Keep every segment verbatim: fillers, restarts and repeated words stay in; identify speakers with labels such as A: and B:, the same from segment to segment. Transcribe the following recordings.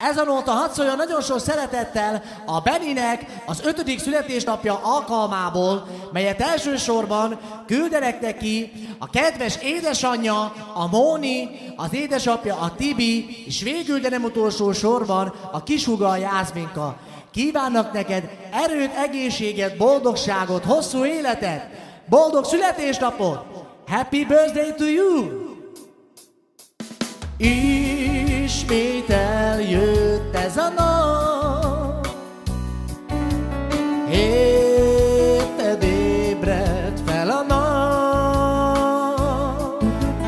A: Ez a nóta hadd szóljon nagyon sok szeretettel a Benninek az ötödik születésnapja alkalmából, melyet elsősorban küldenek neki a kedves édesanyja, a Móni, az édesapja, a Tibi, és végül, de nem utolsó sorban a kishúga, a Jászminka. Kívánnak neked erőt, egészséget, boldogságot, hosszú életet, boldog születésnapot! Happy birthday to you! Ismét eljött ez a nap, érted ébredt fel a nap,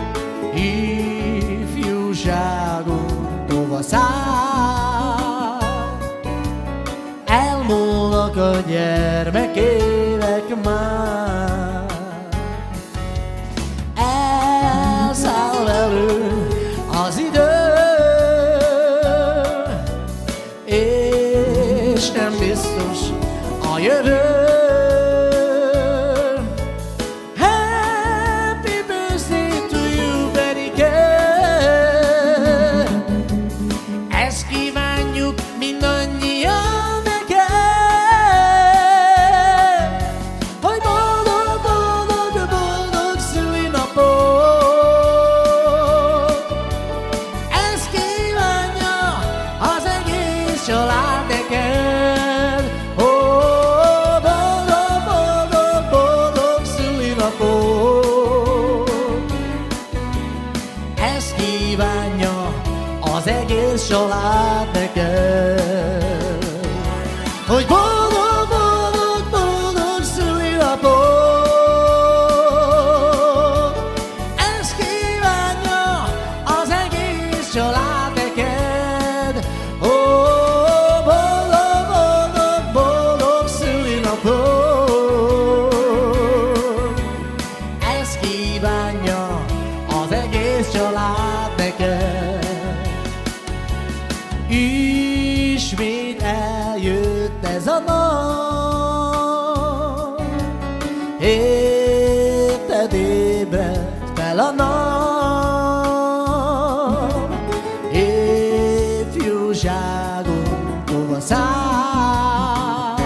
A: ifjúságunk tovaszáll, elmúlnak a gyermekévek már, elszáll velünk az idő, és nem biztos a jövő. Happy birthday to you, Bennike! Ezt kívánjuk mindannyian neked, hogy boldog, boldog, boldog szülinapot! Család neked, ó, boldog, boldog, boldog szülinapot. Ezt kívánja az egész család neked, hogy boldog, boldog, boldog szülinapot. Ezt kívánja az egész család neked, ó, ezt kívánja az egész család neked. Ismét eljött ez a nap, érted ébredt fel a nap, ifjúságunk tovaszáll,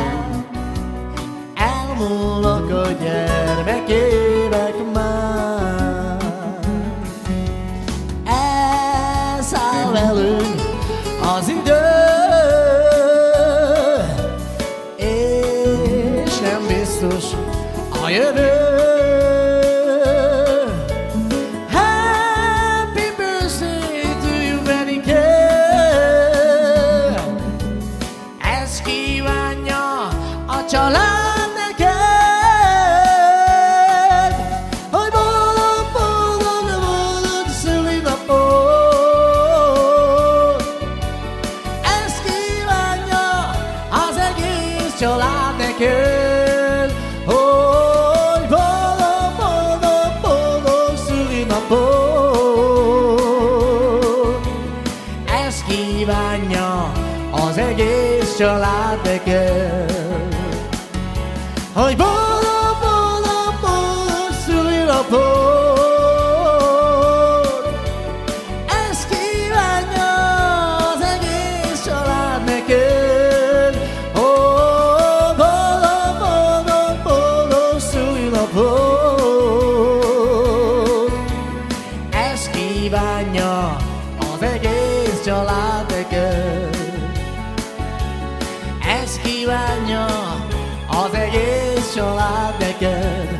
A: elmúlnak a gyermekévek már, elszáll velünk az idő, és nem biztos a jövő. Happy birthday to you, Bennike! Ezt kívánja a család neked, hogy boldog, boldog, boldog szülinapot. Ezt kívánja az egész család neked, hogy boldog, boldog, boldog szülinapot. Ezt kívánja az egész család neked, hogy boldog, boldog, boldog szülinapot. Ezt kívánja az egész család neked, ó, boldog, boldog, boldog szülinapot. Ezt kívánja az egész család neked, ezt kívánja az egész család neked,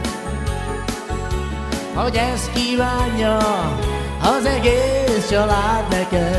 A: hogy ezt kívánja az egész család neked.